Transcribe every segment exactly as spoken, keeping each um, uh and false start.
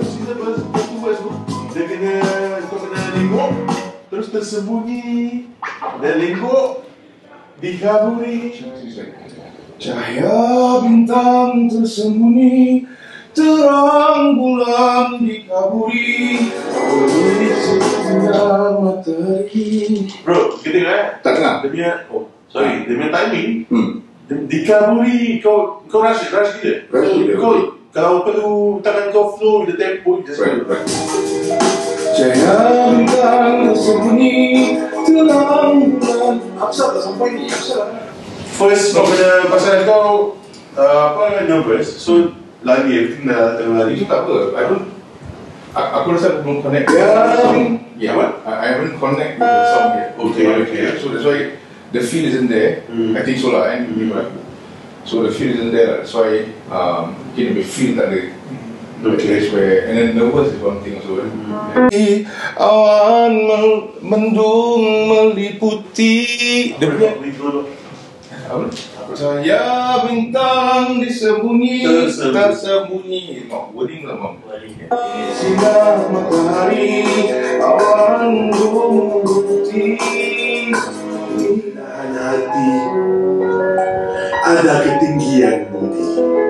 Sila bers, tu bers tu. Dia kena, kau kena lengkok, terus tersembunyi. Dan lengkok, dikaburi. Cahaya bintang tersembunyi, terang bulan dikaburi, beri setiap matahari. Bro, kita tengok eh? Tak tengah. Dia punya, oh sorry, dia punya timing. Hmm. Dikaburi, kau kau rush, rush gila. Rush gila, Kau, okay. kalau perlu tangan kau flow with the tempo, just Right, right. Cahaya bintang tersembunyi, terang bulan. Apsal tak sampai ni, apsal lah. First, kau kena pasal kau uh, apa, nervous, so lari, everything dah tengah lari. Itu tak apa. I don't. I- Aku rasa aku belum connect. Yeah. Yeah, what? I, I haven't connect with the song yet. Okay, okay. So that's why the feel isn't there. Hmm. I think so lah. Eh? So the feel isn't there. That's why um, kita boleh feel tak ada. Okay. That's where, and then nervous is one thing also. Eh? Awan mendung meliputi. Dia punya Apa? Cahaya bintang disembunyi, Tersembunyi. tersembunyi. Oh, wording lah, Mam. sinar matahari, awan mendung meliputi. Dalam hati ada ketinggian budi,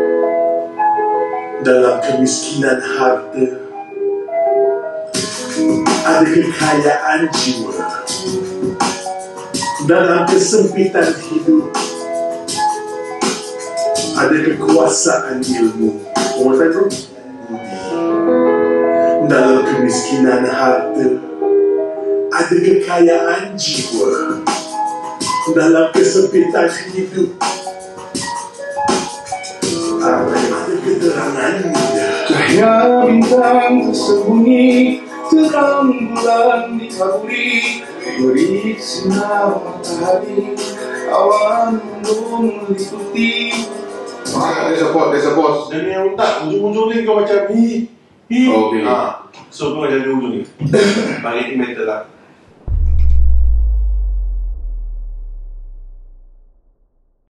dalam kemiskinan harta ada kekayaan jiwa, dalam kesempitan hidup ada kekuasaan ilmu. One more time, bro. Dalam kemiskinan harta ada kekayaan jiwa, dalam kesempitan hidup ada keterangan muda. Cahaya bintang tersembunyi, terang bulan dikaburi, beri sinar matahari, awan mendung meliputi. Ah, there's a pause, there's a pause. Dan yang tak, ujung-ujung ni kau macam hi, hi. Oh, okay. Ah, so kau macam di ujung ni. Bagi mental lah.